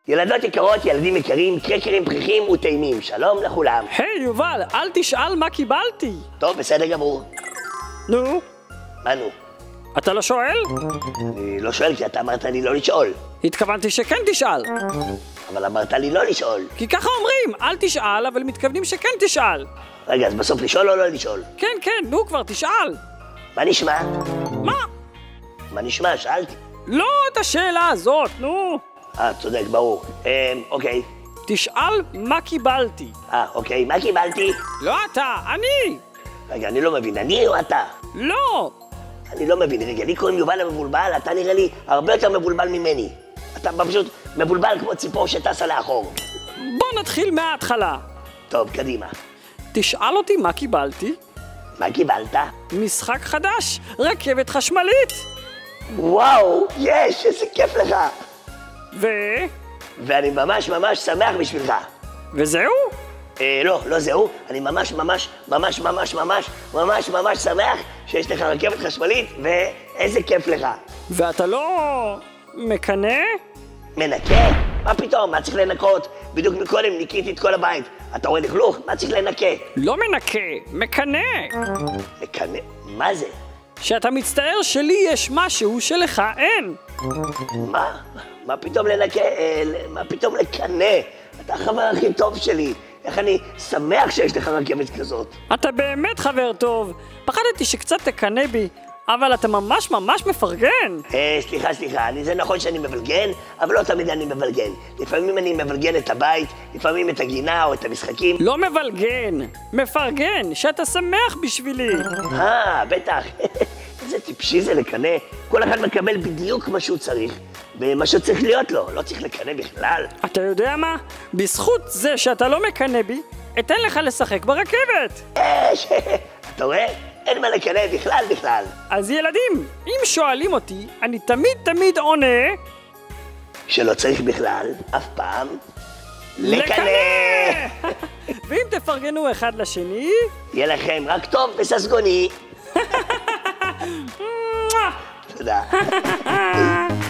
ילדות יקרות, ילדים יקרים, קרקרים פריחים וטעימים, שלום לכולם. היי יובל, אל תשאל מה קיבלתי. טוב, בסדר גמור. נו? מה נו? אתה לא שואל? אני לא שואל כי אתה אמרת לי לא לשאול. התכוונתי שכן תשאל. אבל אמרת לי לא לשאול. כי ככה אומרים, אל תשאל, אבל מתכוונים שכן תשאל. רגע, אז בסוף לשאול או לא לשאול? כן, נו כבר, תשאל. מה נשמע? מה? מה נשמע? שאלתי. לא את השאלה הזאת, נו. צודק, ברור. אוקיי. תשאל מה קיבלתי. אוקיי, מה קיבלתי? לא אתה, אני. רגע, אני לא מבין, אני או אתה? לא. אני לא מבין, רגע, לי קוראים יובל המבולבל, אתה נראה לי הרבה יותר מבולבל ממני. אתה פשוט מבולבל כמו ציפור שטסה לאחור. בוא נתחיל מההתחלה. טוב, קדימה. תשאל אותי מה קיבלתי. מה קיבלת? משחק חדש, רכבת חשמלית. וואו, יש, איזה כיף לך. ואני ממש שמח בשבילך. וזהו? לא זהו, אני ממש שמח שיש לך רכבת חשמלית, ואיזה כיף לך. ואתה לא מקנא? מנקה? מה פתאום? מה צריך לנקות? בדיוק מקודם ניקיתי את כל הבית. אתה רואה לכלוך? מה צריך לנקה? לא מנקה, מקנא. מקנא? מה זה? שאתה מצטער שלי יש משהו שלך אין. מה? מה פתאום לנקה? מה פתאום לקנא? אתה החבר הכי טוב שלי. איך אני שמח שיש לך רכבת כזאת. אתה באמת חבר טוב. פחדתי שקצת תקנא בי, אבל אתה ממש מפרגן. סליחה, זה נכון שאני מבלגן, אבל לא תמיד אני מבלגן. לפעמים אני מבלגן את הבית, לפעמים את הגינה או את המשחקים. לא מבלגן, מפרגן, שאתה שמח בשבילי. בטח. איזה טיפשי זה לקנא. כל אחד מקבל בדיוק מה שהוא צריך, ומה שצריך להיות לו. לא צריך לקנא בכלל. אתה יודע מה? בזכות זה שאתה לא מקנא בי, אתן לך לשחק ברכבת. אתה רואה? אין מה לקנא בכלל. אז ילדים, אם שואלים אותי, אני תמיד עונה... שלא צריך בכלל, אף פעם, לקנא! ואם תפרגנו אחד לשני... יהיה לכם רק טוב וססגוני. תודה.